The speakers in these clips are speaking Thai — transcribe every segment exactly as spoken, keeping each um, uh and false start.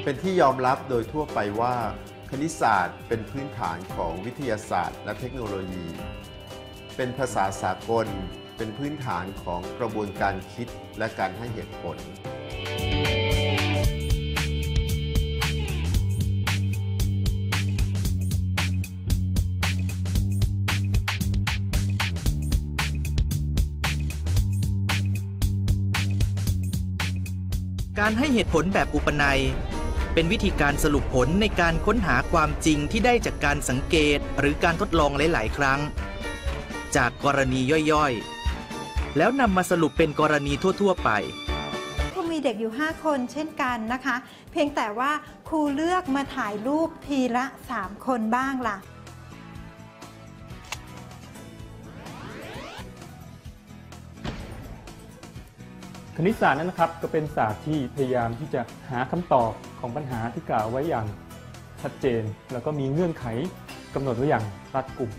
เป็นที่ยอมรับโดยทั่วไปว่าคณิตศาสตร์เป็นพื้นฐานของวิทยาศาสตร์และเทคโนโลยีเป็นภาษาสากลเป็นพื้นฐานของกระบวนการคิดและการให้เหตุผลการให้เหตุผลแบบอุปนัยเป็นวิธีการสรุปผลในการค้นหาความจริงที่ได้จากการสังเกตหรือการทดลองหลายๆครั้งจากกรณีย่อยๆแล้วนำมาสรุปเป็นกรณีทั่วๆไปครูมีเด็กอยู่ห้าคนเช่นกันนะคะเพียงแต่ว่าครูเลือกมาถ่ายรูปทีละสามคนบ้างล่ะคณิตศาสตร์นั้นนะครับก็เป็นศาสตร์ที่พยายามที่จะหาคำตอบของปัญหาที่กล่าวไว้อย่างชัดเจนแล้วก็มีเงื่อนไขกำหนดไว้อย่างรัดกุม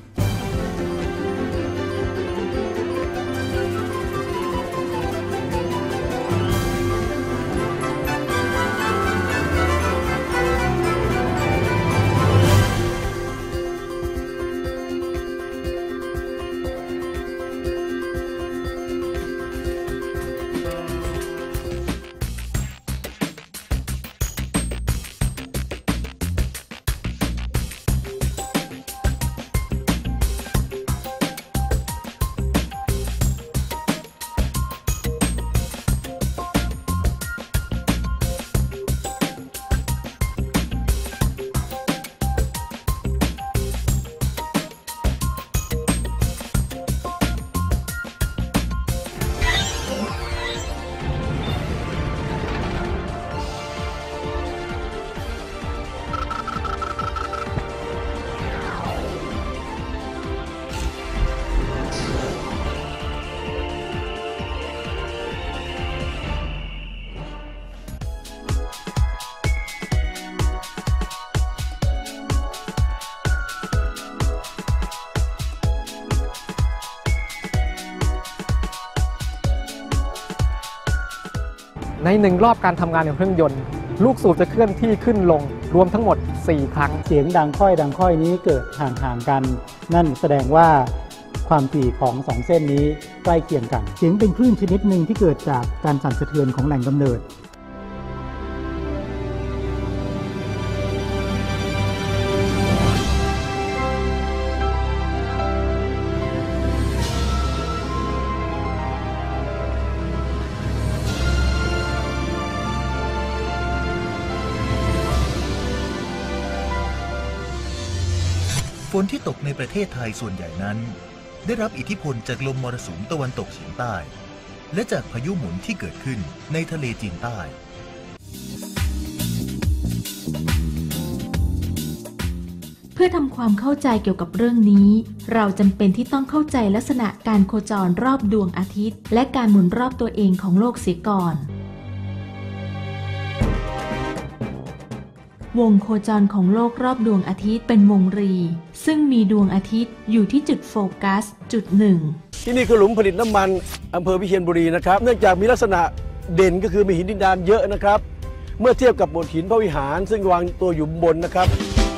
ในหนึ่งรอบการทำงานของเครื่องยนต์ลูกสูบจะเคลื่อนที่ขึ้นลงรวมทั้งหมดสี่ครั้งเสียงดังค่อยดังค่อยนี้เกิดห่างๆกันนั่นแสดงว่าความถี่ของสองเส้นนี้ใกล้เคียงกันเสียงเป็นคลื่นชนิดหนึ่งที่เกิดจากการสั่นสะเทือนของแหล่งกำเนิดฝนที่ตกในประเทศไทยส่วนใหญ่นั้นได้รับอิทธิพลจากลมมรสุมตะวันตกเฉียงใต้และจากพายุหมุนที่เกิดขึ้นในทะเลจีนใต้เพื่อทำความเข้าใจเกี่ยวกับเรื่องนี้เราจำเป็นที่ต้องเข้าใจลักษณะการโคจรรอบดวงอาทิตย์และการหมุนรอบตัวเองของโลกเสียก่อนวงโคจรของโลกรอบดวงอาทิตย์เป็นวงรีซึ่งมีดวงอาทิตย์อยู่ที่จุดโฟกัสจุดหนึ่งที่นี่คือหลุมผลิตน้ำมันอำเภอวิเชียรบุรีนะครับเนื่องจากมีลักษณะเด่นก็คือมีหินดินดานเยอะนะครับเมื่อเทียบกับโบสถ์หินพระวิหารซึ่งวางตัวอยู่บนนะครับ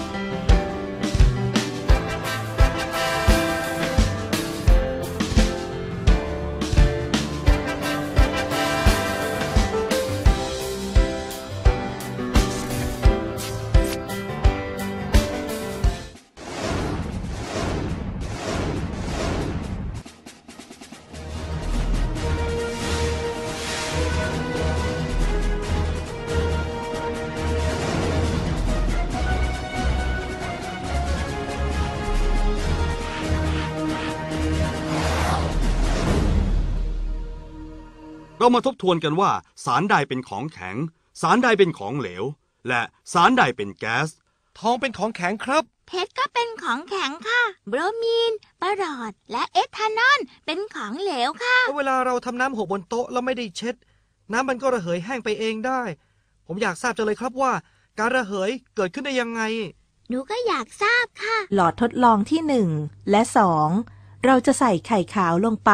เรามาทบทวนกันว่าสารใดเป็นของแข็งสารใดเป็นของเหลวและสารใดเป็นแก๊สทองเป็นของแข็งครับเพชรก็เป็นของแข็งค่ะโบรมีนปรอดและเอทานอลเป็นของเหลวค่ะเวลาเราทำน้ำหกบนโต๊ะแล้วไม่ได้เช็ดน้ำมันก็ระเหยแห้งไปเองได้ผมอยากทราบจังเลยครับว่าการระเหยเกิดขึ้นได้ยังไงหนูก็อยากทราบค่ะหลอดทดลองที่หนึ่งและสองเราจะใส่ไข่ขาวลงไป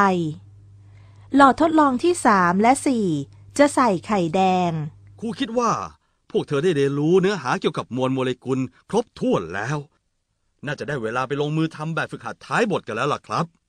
หลอดทดลองที่สามและสี่จะใส่ไข่แดงครูคิดว่าพวกเธอได้เรียนรู้เนื้อหาเกี่ยวกับมวลโมเลกุลครบถ้วนแล้ว น่าจะได้เวลาไปลงมือทำแบบฝึกหัดท้ายบทกันแล้วล่ะครับ